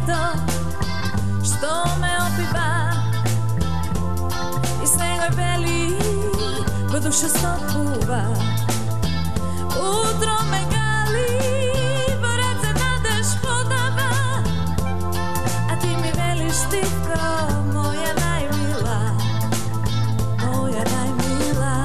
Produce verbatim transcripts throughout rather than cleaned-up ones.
ljeto što me opiva i sneg me beli, ko duša stopuva. Utro me gali, pored se nadeš podava, a ti mi veliš tiho, moja najmila, moja najmila.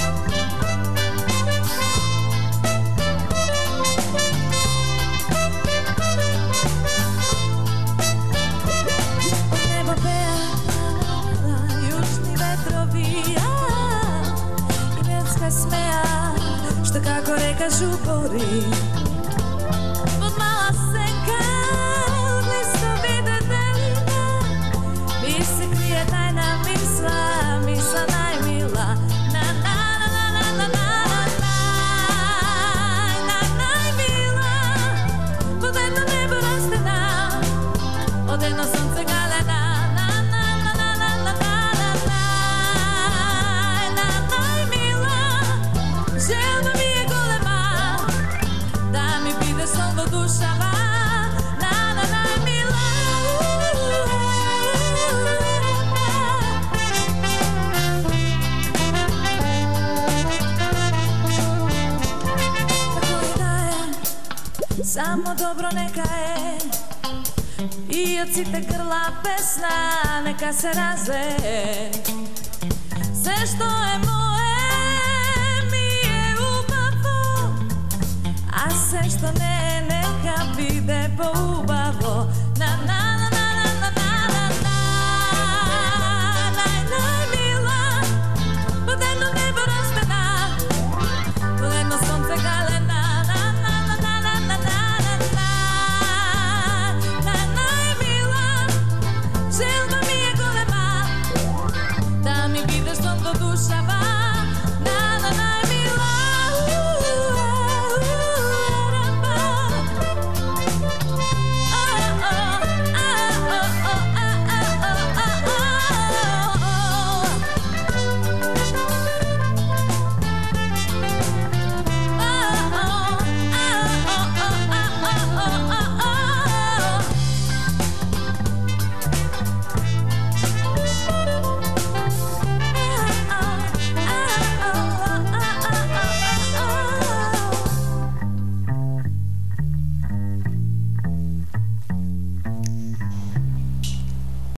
Od neba beja, najmila, južni vetrovi, i vjetska smeja, što kako reka župori. Pod mala senka, blisto vide delina, mi se krije tajna misla, misla najmila. Na na na na na na na na najmila. Pod jedno nebo raste nam, od jedno sunce galena. Na na na na na na na na na najmila. Želba mi je golema, da mi pide son do dušava. Na na najmila. Tako i da je, samo dobro neka je, i od site grla pesna neka se razle. Sve što je moje mi je ubavo, a sve što ne neka vide poubavo. Na na